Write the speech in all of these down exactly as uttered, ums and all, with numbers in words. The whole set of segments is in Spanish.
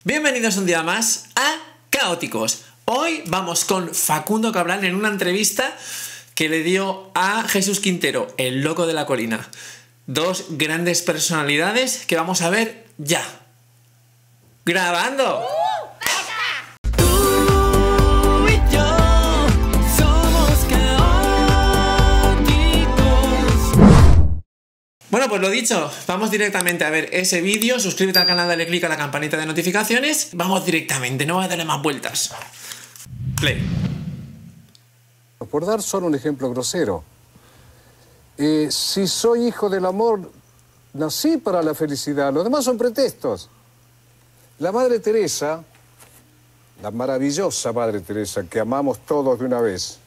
Bienvenidos un día más a Caóticos. Hoy vamos con Facundo Cabral en una entrevista que le dio a Jesús Quintero, el loco de la colina. Dos grandes personalidades que vamos a ver ya. ¡Grabando! Bueno, pues lo dicho, vamos directamente a ver ese vídeo. Suscríbete al canal, dale click a la campanita de notificaciones. Vamos directamente, no voy a darle más vueltas. Play. Por dar solo un ejemplo grosero, eh, si soy hijo del amor, nací para la felicidad, los demás son pretextos. La Madre Teresa, la maravillosa Madre Teresa, que amamos todos de una vez,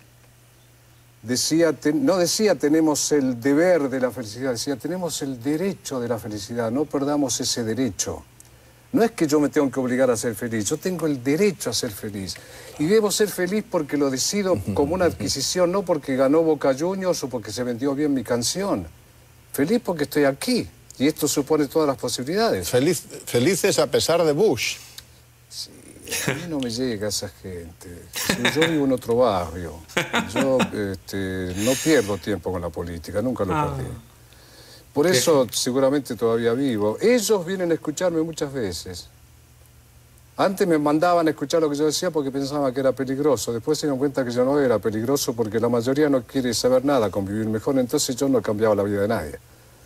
decía, te, no decía tenemos el deber de la felicidad, decía tenemos el derecho de la felicidad, no perdamos ese derecho. No es que yo me tengo que obligar a ser feliz, yo tengo el derecho a ser feliz. Y debo ser feliz porque lo decido como una adquisición, no porque ganó Boca Juniors o porque se vendió bien mi canción. Feliz porque estoy aquí, y esto supone todas las posibilidades. Feliz, felices a pesar de Bush. Sí, a mí no me llega esa gente. Si yo vivo en otro barrio, yo este, no pierdo tiempo con la política, nunca lo Ah. perdí. Por eso seguramente todavía vivo. Ellos vienen a escucharme muchas veces. Antes me mandaban a escuchar lo que yo decía porque pensaban que era peligroso. Después se dieron cuenta que yo no era peligroso porque la mayoría no quiere saber nada, convivir mejor. Entonces yo no cambiaba la vida de nadie.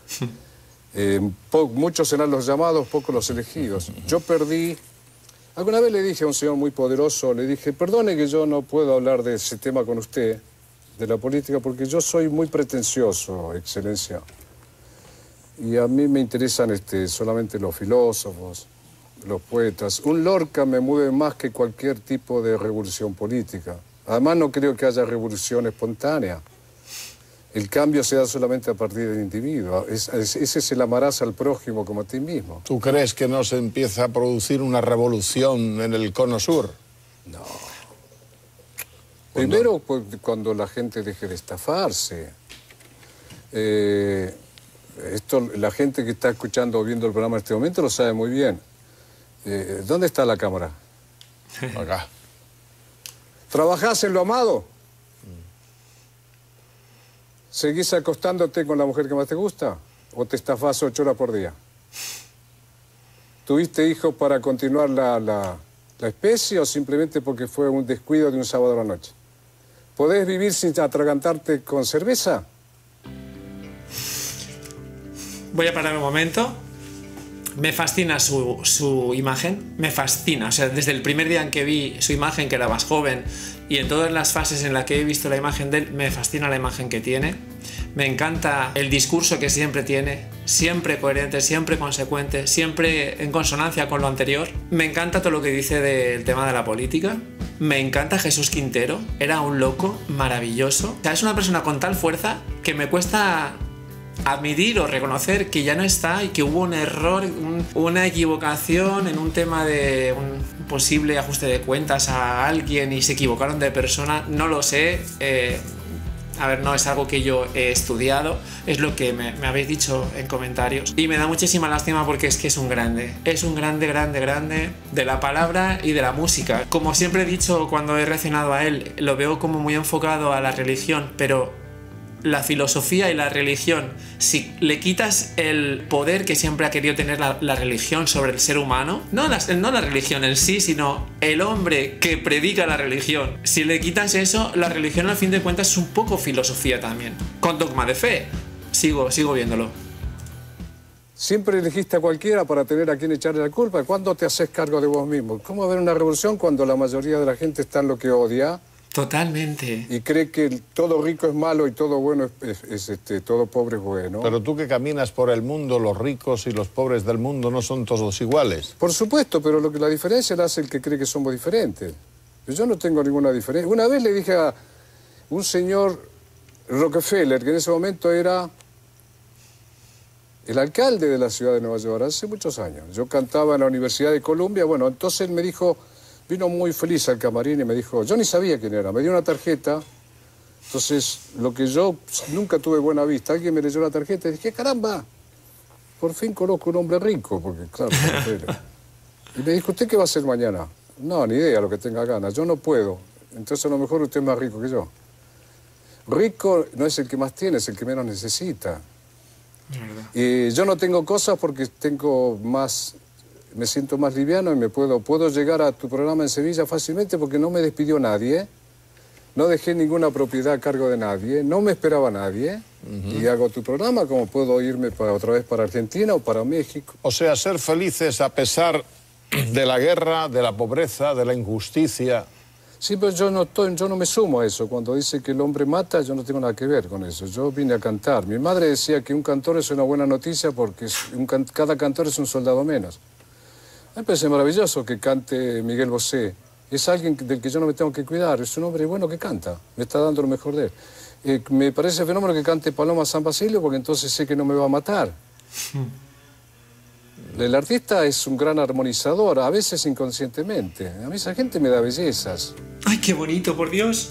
eh, muchos serán los llamados, pocos los elegidos. Yo perdí... Alguna vez le dije a un señor muy poderoso, le dije, perdone que yo no puedo hablar de ese tema con usted, de la política, porque yo soy muy pretencioso, excelencia. Y a mí me interesan este, solamente los filósofos, los poetas. Un Lorca me mueve más que cualquier tipo de revolución política. Además, no creo que haya revolución espontánea. El cambio se da solamente a partir del individuo. Es, es, ese es el amarás al prójimo como a ti mismo. ¿Tú crees que no se empieza a producir una revolución en el cono sur? No. Primero, pues, cuando la gente deje de estafarse. Eh... Esto, la gente que está escuchando o viendo el programa en este momento lo sabe muy bien. Eh, ¿Dónde está la cámara? Acá. ¿Trabajás en lo amado? ¿Seguís acostándote con la mujer que más te gusta? ¿O te estafás ocho horas por día? ¿Tuviste hijos para continuar la, la, la especie o simplemente porque fue un descuido de un sábado a la noche? ¿Podés vivir sin atragantarte con cerveza? Voy a parar un momento. Me fascina su, su imagen, me fascina. O sea, desde el primer día en que vi su imagen, que era más joven, y en todas las fases en las que he visto la imagen de él, me fascina la imagen que tiene. Me encanta el discurso que siempre tiene, siempre coherente, siempre consecuente, siempre en consonancia con lo anterior. Me encanta todo lo que dice del tema de la política. Me encanta Jesús Quintero, era un loco maravilloso. O sea, es una persona con tal fuerza que me cuesta admitir o reconocer que ya no está y que hubo un error, un, una equivocación en un tema de un posible ajuste de cuentas a alguien y se equivocaron de persona. No lo sé. Eh, a ver, no es algo que yo he estudiado, es lo que me, me habéis dicho en comentarios. Y me da muchísima lástima porque es que es un grande. Es un grande, grande, grande de la palabra y de la música. Como siempre he dicho cuando he reaccionado a él, lo veo como muy enfocado a la religión, pero la filosofía y la religión, si le quitas el poder que siempre ha querido tener la, la religión sobre el ser humano, no la, no la religión en sí, sino el hombre que predica la religión, si le quitas eso, la religión al fin de cuentas es un poco filosofía también, con dogma de fe. Sigo, sigo viéndolo. Siempre elegiste a cualquiera para tener a quien echarle la culpa. ¿Cuándo te haces cargo de vos mismo? ¿Cómo haber una revolución cuando la mayoría de la gente está en lo que odia? Totalmente. Y cree que el, todo rico es malo y todo bueno es, es, es este, todo pobre es bueno. Pero tú que caminas por el mundo, los ricos y los pobres del mundo no son todos iguales. Por supuesto, pero lo que la diferencia la hace el que cree que somos diferentes. Yo no tengo ninguna diferencia. Una vez le dije a un señor Rockefeller, que en ese momento era el alcalde de la ciudad de Nueva York, hace muchos años. Yo cantaba en la Universidad de Columbia, bueno, entonces él me dijo... Vino muy feliz al camarín y me dijo, yo ni sabía quién era, me dio una tarjeta, entonces lo que yo nunca tuve buena vista, alguien me leyó la tarjeta y dije, caramba, por fin conozco un hombre rico, porque claro, Y me dijo, ¿usted qué va a hacer mañana? No, ni idea, lo que tenga ganas. Yo no puedo. Entonces a lo mejor usted es más rico que yo. Rico no es el que más tiene, es el que menos necesita. Y yo no tengo cosas porque tengo más, me siento más liviano y me puedo, puedo llegar a tu programa en Sevilla fácilmente porque no me despidió nadie, no dejé ninguna propiedad a cargo de nadie, no me esperaba nadie. Uh-huh. Y hago tu programa como puedo irme para, otra vez para Argentina o para México. O sea, ser felices a pesar de la guerra, de la pobreza, de la injusticia. Sí, pero yo no, estoy, yo no me sumo a eso. Cuando dice que el hombre mata, yo no tengo nada que ver con eso. Yo vine a cantar. Mi madre decía que un cantor es una buena noticia porque es un can, cada cantor es un soldado menos. A mí me parece maravilloso que cante Miguel Bosé. Es alguien del que yo no me tengo que cuidar. Es un hombre bueno que canta. Me está dando lo mejor de él. Eh, me parece fenómeno que cante Paloma San Basilio porque entonces sé que no me va a matar. El artista es un gran armonizador, a veces inconscientemente. A mí esa gente me da bellezas. ¡Ay, qué bonito, por Dios!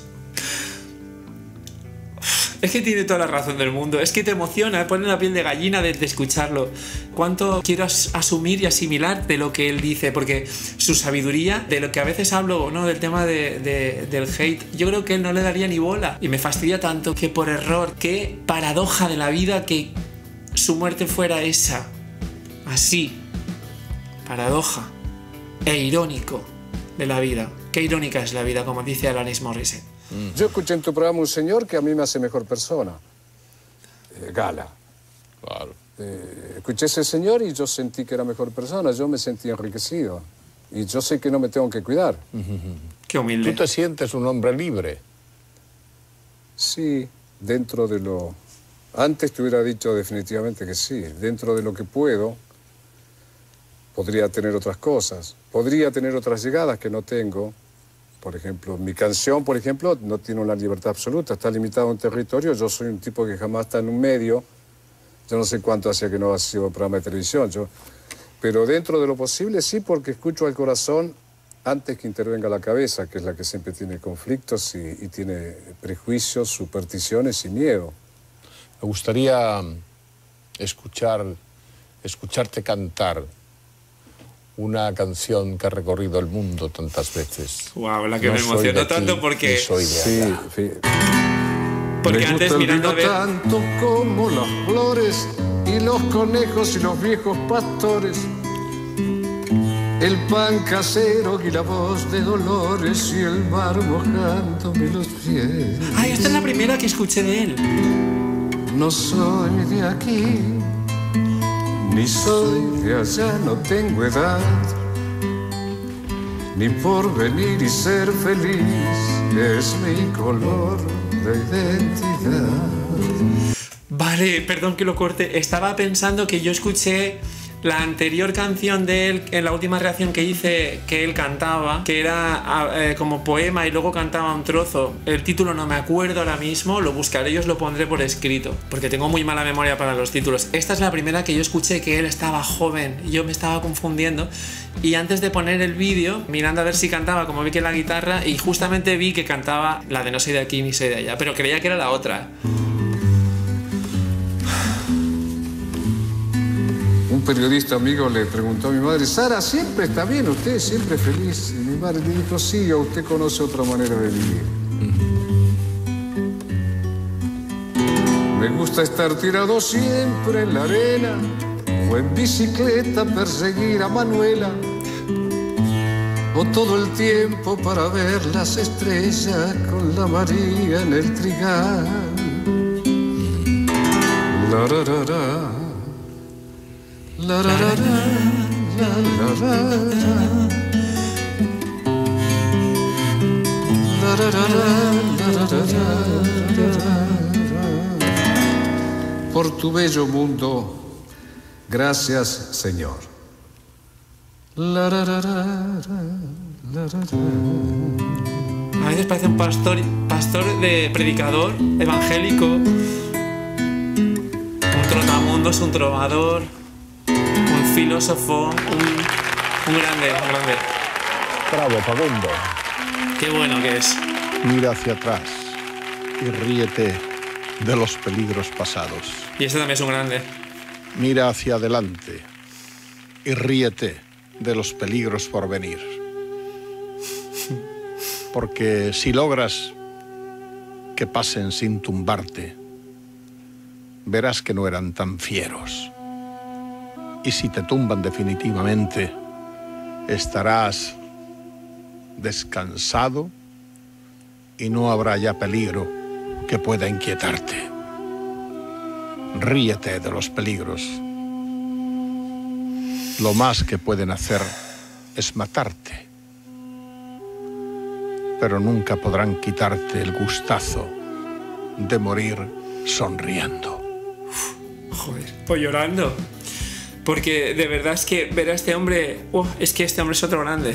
Es que tiene toda la razón del mundo. Es que te emociona, pone la piel de gallina de, de escucharlo. Cuánto quiero as asumir y asimilar de lo que él dice, porque su sabiduría, de lo que a veces hablo, ¿no? Del tema de, de, del hate, yo creo que él no le daría ni bola. Y me fastidia tanto que por error, qué paradoja de la vida que su muerte fuera esa. Así, paradoja e irónico de la vida. Qué irónica es la vida, como dice Alanis Morissette. Mm. Yo escuché en tu programa un señor que a mí me hace mejor persona. Eh, Gala. Claro. Eh, escuché a ese señor y yo sentí que era mejor persona. Yo me sentí enriquecido. Y yo sé que no me tengo que cuidar. Qué humilde. ¿Tú te sientes un hombre libre? Sí, dentro de lo... Antes te hubiera dicho definitivamente que sí. Dentro de lo que puedo... Podría tener otras cosas, podría tener otras llegadas que no tengo. Por ejemplo, mi canción, por ejemplo, no tiene una libertad absoluta, está limitado a un territorio. Yo soy un tipo que jamás está en un medio. Yo no sé cuánto hacía que no hacía un programa de televisión. Yo... Pero dentro de lo posible sí, porque escucho al corazón antes que intervenga la cabeza, que es la que siempre tiene conflictos y, y tiene prejuicios, supersticiones y miedo. Me gustaría escuchar, escucharte cantar una canción que ha recorrido el mundo tantas veces. Wow, la que no me emocionó tanto porque... Soy de sí, sí. Porque me antes gusta mirando el vino a ver... tanto como las flores y los conejos y los viejos pastores. El pan casero y la voz de Dolores y el mar mojándome los pies. Ay, esta es la primera que escuché de él. No soy de aquí, ni soy de allá, no tengo edad, ni por venir y ser feliz, es mi color de identidad. Vale, perdón que lo corte. Estaba pensando que yo escuché la anterior canción de él en la última reacción que hice, que él cantaba, que era eh, como poema y luego cantaba un trozo. El título no me acuerdo ahora mismo, lo buscaré y os lo pondré por escrito, porque tengo muy mala memoria para los títulos. Esta es la primera que yo escuché que él estaba joven y yo me estaba confundiendo. Y antes de poner el vídeo, mirando a ver si cantaba, como vi que la guitarra, y justamente vi que cantaba la de No soy de aquí ni soy de allá, pero creía que era la otra. Un periodista amigo le preguntó a mi madre, Sara, ¿siempre está bien usted? ¿Siempre feliz? Y mi madre le dijo, sí, usted conoce otra manera de vivir. Uh-huh. Me gusta estar tirado siempre en la arena o en bicicleta perseguir a Manuela o todo el tiempo para ver las estrellas con la María en el trigal. La, ra, ra, ra. La, la, la, la, la, la, la, la, la. Por tu bello mundo, gracias, Señor. La, la, la, la, la, la. A veces parece un pastor, pastor de predicador evangélico. Un trotamundos, un trovador, un filósofo, un, un grande, un grande. Bravo, Facundo. Qué bueno que es. Mira hacia atrás y ríete de los peligros pasados. Y este también es un grande. Mira hacia adelante y ríete de los peligros por venir. Porque si logras que pasen sin tumbarte, verás que no eran tan fieros. Y si te tumban definitivamente, estarás descansado y no habrá ya peligro que pueda inquietarte. Ríete de los peligros. Lo más que pueden hacer es matarte, pero nunca podrán quitarte el gustazo de morir sonriendo. Joder, pues llorando. Porque de verdad es que ver a este hombre... Uh, es que este hombre es otro grande.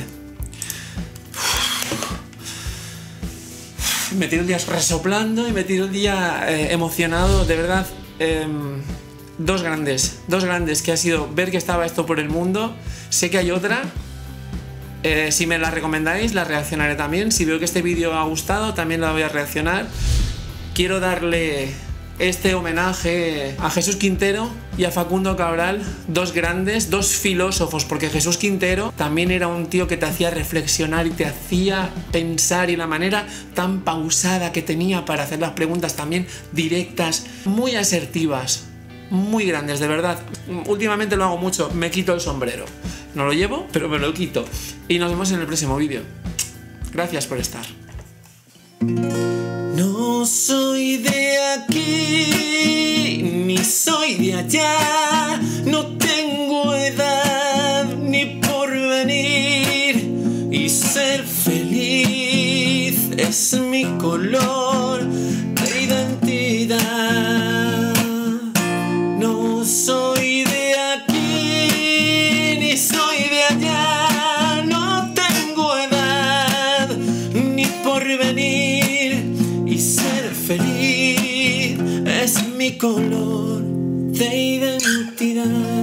Me tiro un día resoplando y me tiro un día eh, emocionado, de verdad. Eh, dos grandes, dos grandes que ha sido ver que estaba esto por el mundo. Sé que hay otra. Eh, si me la recomendáis, la reaccionaré también. Si veo que este vídeo ha gustado, también la voy a reaccionar. Quiero darle este homenaje a Jesús Quintero y a Facundo Cabral, dos grandes, dos filósofos, porque Jesús Quintero también era un tío que te hacía reflexionar y te hacía pensar, y la manera tan pausada que tenía para hacer las preguntas también directas, muy asertivas, muy grandes, de verdad. Últimamente lo hago mucho, me quito el sombrero. No lo llevo, pero me lo quito. Y nos vemos en el próximo vídeo. Gracias por estar. No soy de aquí, ni soy de allá, no tengo edad ni porvenir, y ser feliz es mi color de identidad. No soy de aquí, ni soy de allá, no tengo edad ni porvenir, y ser feliz es mi color de identidad.